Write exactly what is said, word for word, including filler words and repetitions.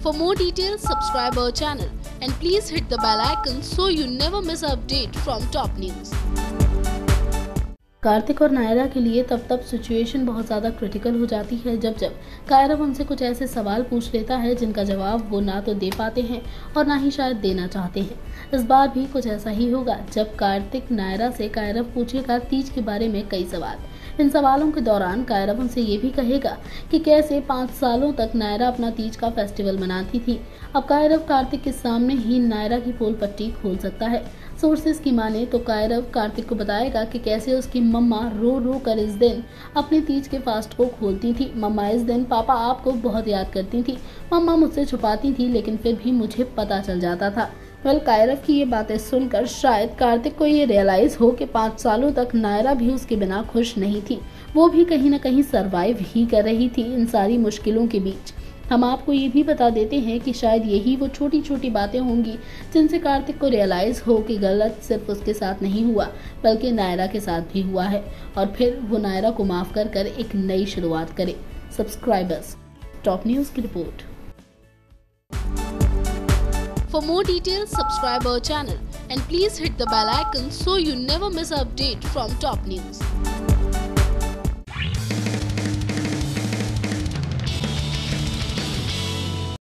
For more details, subscribe our channel and please hit the bell icon so you never miss an update from top news. Kartik और नायरा के लिए तब तब situation बहुत ज़्यादा critical हो जाती है जब जब कायरव उनसे कुछ ऐसे सवाल पूछ लेता है जिनका जवाब वो ना तो दे पाते हैं और ना ही शायद देना चाहते हैं। इस बार भी कुछ ऐसा ही होगा जब कार्तिक नायरा से कायरव पूछेगा तीज के बारे में कई सवाल। इन सवालों के दौरान कायरव उनसे ये भी कहेगा कि कैसे पाँच सालों तक नायरा अपना तीज का फेस्टिवल मनाती थी। अब कायरव कार्तिक के सामने ही नायरा की पोल पट्टी खोल सकता है। सोर्सेस की माने तो कायरव कार्तिक को बताएगा कि कैसे उसकी मम्मा रो रो कर इस दिन अपने तीज के फास्ट को खोलती थी। मम्मा इस दिन पापा आपको बहुत याद करती थी। मम्मा मुझसे छुपाती थी लेकिन फिर भी मुझे पता चल जाता था। वेल कायरव की ये बातें सुनकर शायद कार्तिक को ये रियलाइज हो कि पाँच सालों तक नायरा भी उसके बिना खुश नहीं थी। वो भी कहीं ना कहीं सरवाइव ही कर रही थी इन सारी मुश्किलों के बीच। हम आपको ये भी बता देते हैं कि शायद यही वो छोटी छोटी बातें होंगी जिनसे कार्तिक को रियलाइज हो कि गलत सिर्फ उसके साथ नहीं हुआ बल्कि नायरा के साथ भी हुआ है और फिर वो नायरा को माफ कर कर एक नई शुरुआत करे। सब्सक्राइबर्स, टॉप न्यूज की report. For more details, subscribe our channel and please hit the bell icon so you never miss an update from top news.